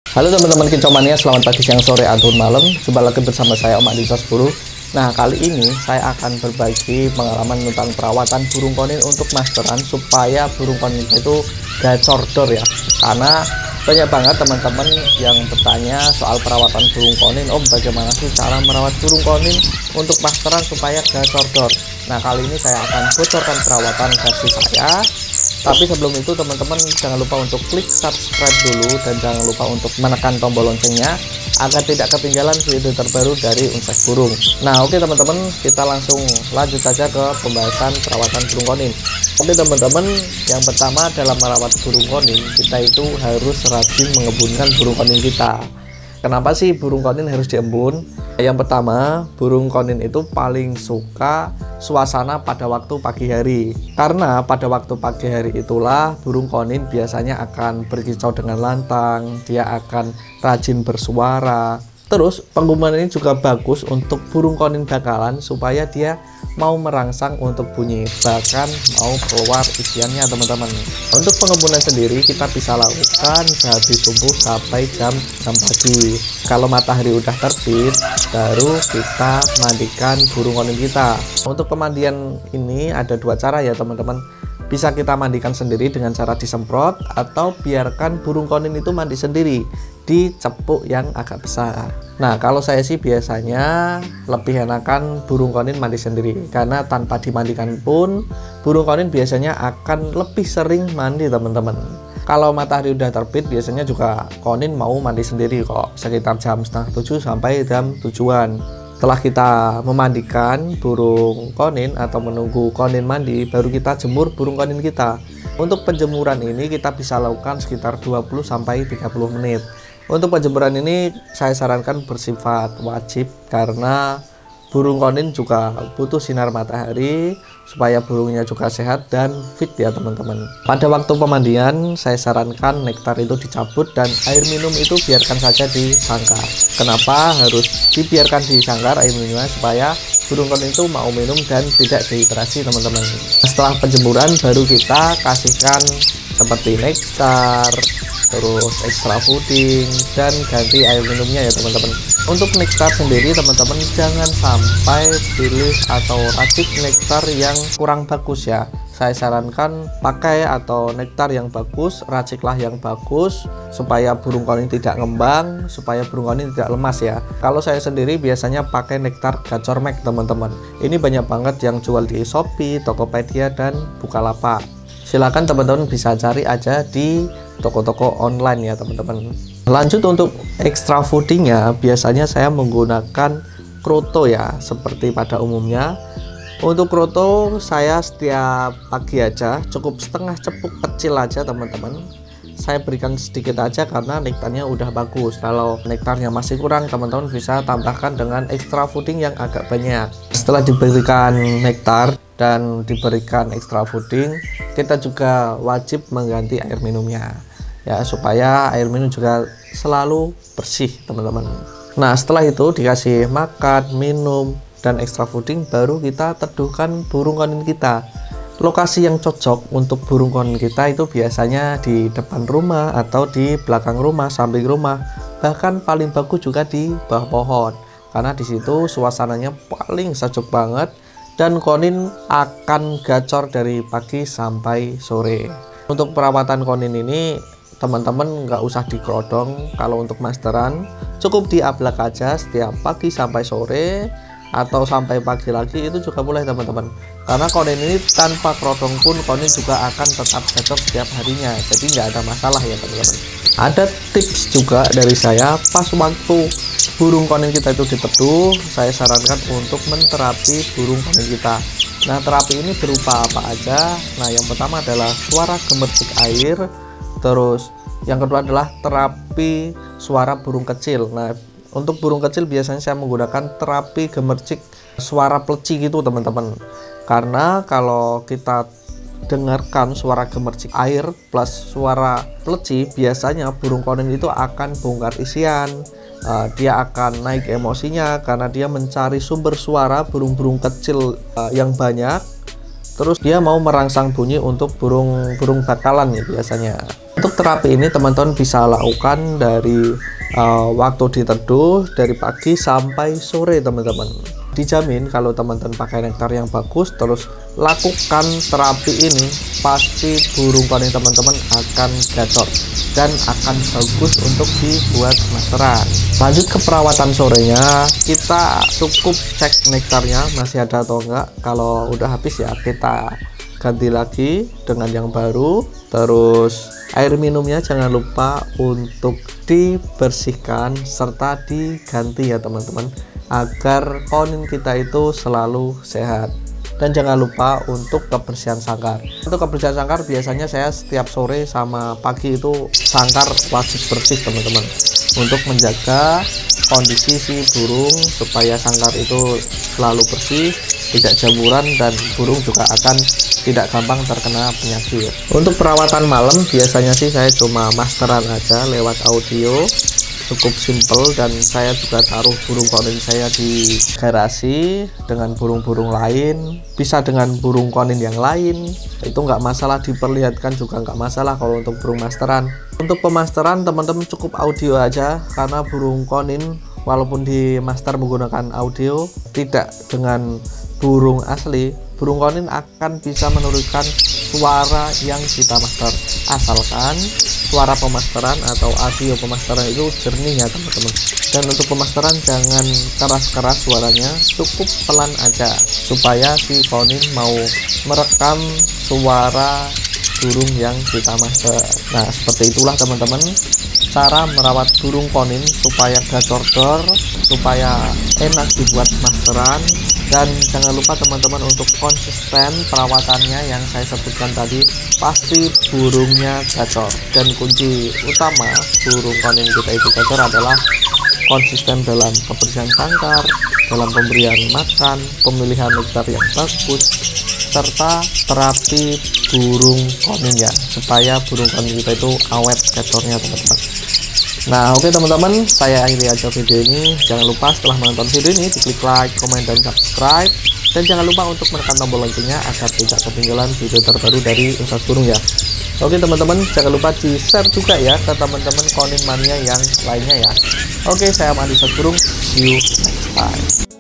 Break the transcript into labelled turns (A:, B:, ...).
A: Halo teman-teman Kicomania, selamat pagi, siang, sore, ataupun malam. Jumpa lagi bersama saya Om Adi Sasburu. Nah, kali ini saya akan berbagi pengalaman tentang perawatan burung konin untuk masteran supaya burung konin itu gacor dor ya. Karena banyak banget teman-teman yang bertanya soal perawatan burung konin. Om, bagaimana sih cara merawat burung konin untuk masteran supaya gacor dor? Nah, kali ini saya akan bocorkan perawatan versi saya. Tapi sebelum itu teman-teman jangan lupa untuk klik subscribe dulu dan jangan lupa untuk menekan tombol loncengnya agar tidak ketinggalan video terbaru dari Unsek Burung. Nah, oke teman-teman, kita langsung lanjut saja ke pembahasan perawatan burung konin. Oke teman-teman, yang pertama dalam merawat burung konin, kita itu harus rajin mengembunkan burung konin kita. Kenapa sih burung konin harus diembun? Yang pertama, burung konin itu paling suka suasana pada waktu pagi hari. Karena pada waktu pagi hari itulah burung konin biasanya akan berkicau dengan lantang, dia akan rajin bersuara. Terus pengumuman ini juga bagus untuk burung konin bakalan supaya dia mau merangsang untuk bunyi, bahkan mau keluar isiannya teman-teman. Untuk pengembunan sendiri kita bisa lakukan sehabis subuh sampai jam 6 pagi. Kalau matahari udah terbit baru kita mandikan burung konin kita. Untuk pemandian ini ada dua cara ya teman-teman. Bisa kita mandikan sendiri dengan cara disemprot atau biarkan burung konin itu mandi sendiri di cepuk yang agak besar. Nah, kalau saya sih biasanya lebih enakan burung konin mandi sendiri, karena tanpa dimandikan pun burung konin biasanya akan lebih sering mandi teman-teman. Kalau matahari udah terbit biasanya juga konin mau mandi sendiri kok, sekitar jam setengah 7 sampai jam 7-an. Setelah kita memandikan burung konin atau menunggu konin mandi, baru kita jemur burung konin kita. Untuk penjemuran ini kita bisa lakukan sekitar 20 sampai 30 menit. Untuk penjemuran ini saya sarankan bersifat wajib karena burung konin juga butuh sinar matahari supaya burungnya juga sehat dan fit ya teman-teman. Pada waktu pemandian saya sarankan nektar itu dicabut dan air minum itu biarkan saja di sangkar. Kenapa harus dibiarkan di sangkar air minumnya? Supaya burung konin itu mau minum dan tidak dehidrasi teman-teman. Setelah penjemuran baru kita kasihkan seperti nektar, terus extra fooding, dan ganti air minumnya ya teman-teman. Untuk nektar sendiri teman-teman jangan sampai pilih atau racik nektar yang kurang bagus ya. Saya sarankan pakai atau nektar yang bagus, raciklah yang bagus supaya burung konin tidak ngembang, supaya burung konin tidak lemas ya. Kalau saya sendiri biasanya pakai nektar Gacor Max teman-teman. Ini banyak banget yang jual di Shopee, Tokopedia, dan Bukalapak. Silakan teman-teman bisa cari aja di toko-toko online ya teman-teman. Lanjut untuk extra foodingnya, biasanya saya menggunakan kroto ya, seperti pada umumnya. Untuk kroto saya setiap pagi aja cukup setengah cepuk kecil aja teman-teman. Saya berikan sedikit aja karena nektarnya udah bagus. Kalau nektarnya masih kurang, teman-teman bisa tambahkan dengan extra fooding yang agak banyak. Setelah diberikan nektar dan diberikan extra fooding, kita juga wajib mengganti air minumnya ya, supaya air minum juga selalu bersih teman-teman. Nah, setelah itu dikasih makan, minum, dan extra fooding, baru kita teduhkan burung konin kita. Lokasi yang cocok untuk burung konin kita itu biasanya di depan rumah atau di belakang rumah, samping rumah, bahkan paling bagus juga di bawah pohon, karena di situ suasananya paling sejuk banget dan konin akan gacor dari pagi sampai sore. Untuk perawatan konin ini teman-teman nggak usah dikerodong. Kalau untuk masteran cukup diablak aja setiap pagi sampai sore, atau sampai pagi lagi itu juga boleh teman-teman. Karena konin ini tanpa kerodong pun konin juga akan tetap gacor setiap harinya, jadi nggak ada masalah ya teman-teman. Ada tips juga dari saya, pas waktu burung konin kita itu diteduh, saya sarankan untuk menterapi burung konin kita. Nah, terapi ini berupa apa aja? Nah, yang pertama adalah suara gemercik air, terus yang kedua adalah terapi suara burung kecil. Nah, untuk burung kecil biasanya saya menggunakan terapi gemercik suara pleci gitu teman-teman. Karena kalau kita dengarkan suara gemercik air plus suara pleci, biasanya burung konin itu akan bongkar isian. Dia akan naik emosinya karena dia mencari sumber suara burung-burung kecil yang banyak. Terus dia mau merangsang bunyi untuk burung bakalan nih biasanya. Untuk terapi ini teman-teman bisa lakukan dari waktu diteduh dari pagi sampai sore teman-teman. Dijamin kalau teman-teman pakai nektar yang bagus terus lakukan terapi ini, pasti burung konin teman-teman akan gacor dan akan bagus untuk dibuat masteran. Lanjut ke perawatan sorenya, kita cukup cek nektarnya masih ada atau enggak. Kalau udah habis ya kita ganti lagi dengan yang baru. Terus air minumnya jangan lupa untuk dibersihkan serta diganti ya teman-teman, agar konin kita itu selalu sehat. Dan jangan lupa untuk kebersihan sangkar. Untuk kebersihan sangkar biasanya saya setiap sore sama pagi itu sangkar wajib bersih teman-teman, untuk menjaga kondisi si burung supaya sangkar itu selalu bersih, tidak jamuran, dan burung juga akan tidak gampang terkena penyakit. Untuk perawatan malam biasanya sih saya cuma masteran aja lewat audio, cukup simple, dan saya juga taruh burung konin saya di garasi dengan burung-burung lain, bisa dengan burung konin yang lain, itu nggak masalah, diperlihatkan juga nggak masalah kalau untuk burung masteran. Untuk pemasteran teman-teman cukup audio aja, karena burung konin walaupun di master menggunakan audio tidak dengan burung asli, burung konin akan bisa menurunkan suara yang kita master, asalkan suara pemasteran atau audio pemasteran itu jernih ya teman-teman. Dan untuk pemasteran jangan keras-keras suaranya, cukup pelan aja supaya si konin mau merekam suara burung yang kita master. Nah seperti itulah teman-teman cara merawat burung konin supaya gacor-gacor, supaya enak dibuat masteran. Dan jangan lupa teman-teman untuk konsisten perawatannya yang saya sebutkan tadi, pasti burungnya gacor. Dan kunci utama burung konin kita itu gacor adalah konsisten dalam kebersihan sangkar, dalam pemberian makan, pemilihan nektar yang bagus, serta terapi burung konin ya, supaya burung konin kita itu awet gacornya teman-teman. Nah oke teman-teman, saya akhiri aja video ini. Jangan lupa setelah menonton video ini diklik like, komen, dan subscribe, dan jangan lupa untuk menekan tombol loncengnya agar tidak ketinggalan video terbaru dari Ustadz Burung ya. Oke teman-teman, jangan lupa di share juga ya ke teman-teman konin mania yang lainnya ya. Oke, saya Ustadz Burung, see you next time.